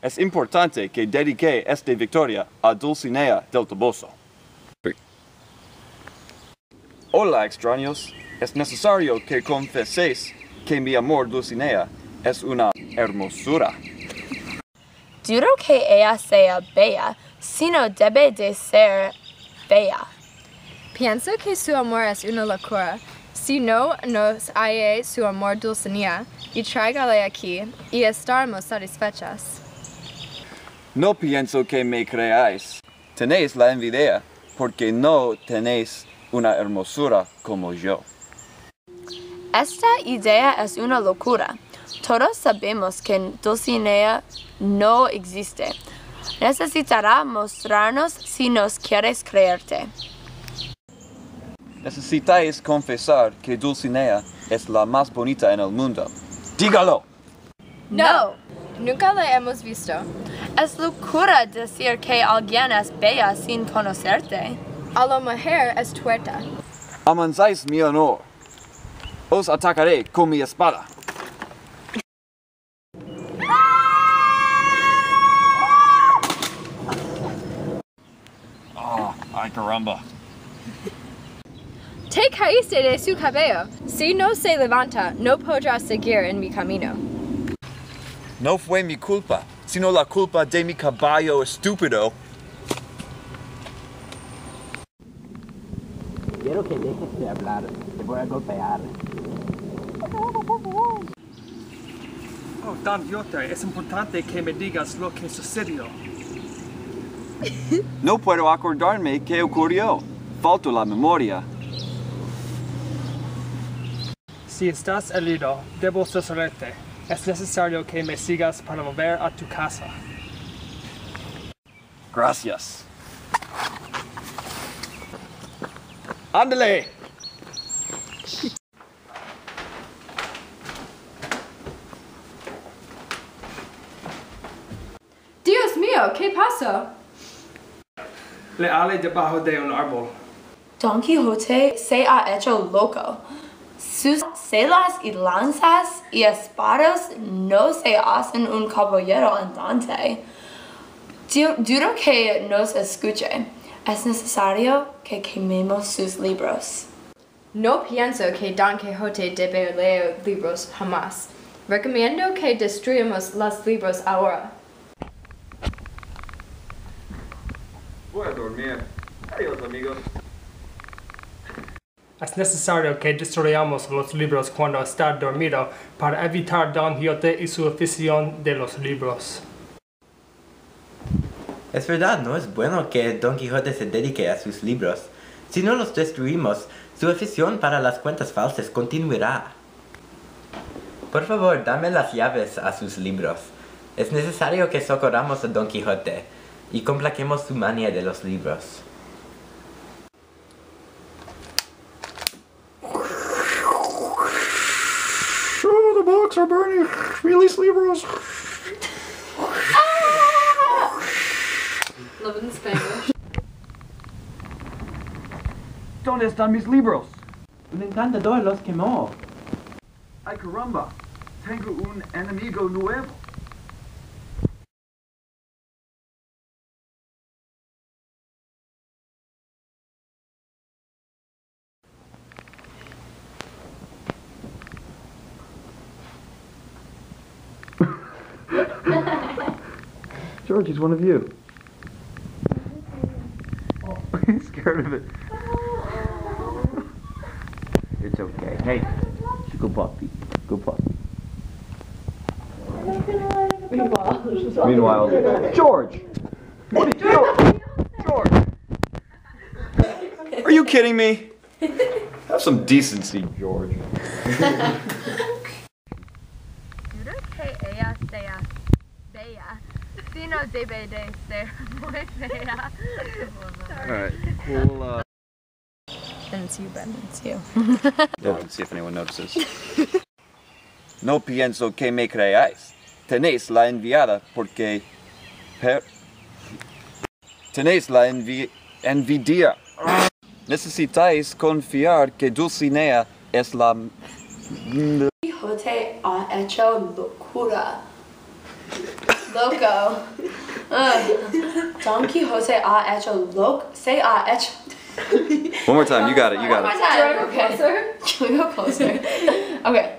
Es importante que dedique esta victoria a Dulcinea del Toboso. Hola, extraños. Es necesario que confeséis que mi amor Dulcinea es una hermosura. Dudo que ella sea bella, sino debe de ser fea. Pienso que su amor es una locura. Si no nos halle su amor Dulcinea, y tráigale aquí, y estaremos satisfechas. No pienso que me creáis. Tenéis la envidia porque no tenéis una hermosura como yo. Esta idea es una locura. Todos sabemos que Dulcinea no existe. Necesitará mostrarnos si nos quieres creerte. Necesitáis confesar que Dulcinea es la más bonita en el mundo. ¡Dígalo! No, nunca la hemos visto. Es locura decir que alguien es bella sin conocerte. A la mujer es tuerta. Amansáis mi honor. Os atacaré con mi espada. ¡Ay, caramba! Te caíste de su cabello. Si no se levanta, no podrá seguir en mi camino. No fue mi culpa, sino la culpa de mi caballo estúpido. Quiero que dejes de hablar, te voy a golpear. Oh, Don Quijote, es importante que me digas lo que sucedió. No puedo acordarme qué ocurrió. Falto la memoria. Si estás herido, debo sostenerte. Es necesario que me sigas para volver a tu casa. Gracias. ¡Ándale! Dios mío, ¿qué pasó? Le hallé debajo de un árbol. Don Quijote se ha hecho loco. Sus celas y lanzas y espadas no se hacen un caballero andante. Dudo que nos escuche. Es necesario que quememos sus libros. No pienso que Don Quijote debe leer libros jamás. Recomiendo que destruyamos los libros ahora. Voy a dormir. Adiós, amigos. Es necesario que destruyamos los libros cuando está dormido para evitar Don Quijote y su afición de los libros. Es verdad, no es bueno que Don Quijote se dedique a sus libros. Si no los destruimos, su afición para las cuentas falsas continuará. Por favor, dame las llaves a sus libros. Es necesario que socorramos a Don Quijote y complaquemos su manía de los libros. Oh, the books are burning. Release libros. Love in Spanish. ¿Dónde están mis libros? Un encantador los quemó. ¡Ay, caramba! Tengo un enemigo nuevo. George, he's one of you. Oh, he's scared of it. It's okay. Hey, go puppy. Go puppy. Meanwhile, George! What did you George! Are you kidding me? Have some decency, George. Dudo que ella sea bella, sino debe de ser muy fea. Alright, cool. It's you, Ben. It's you. Look and see if anyone notices. No pienso que me creáis. Tenéis la enviada porque... Tenéis la envidia. Necesitáis confiar que Dulcinea es la... Quijote ha hecho locura. Loco. Don Quixote ha hecho loco. Se ha hecho. One more time. You got it. You got One it. more time. Do you want to go Okay. closer? Can we go closer? Okay.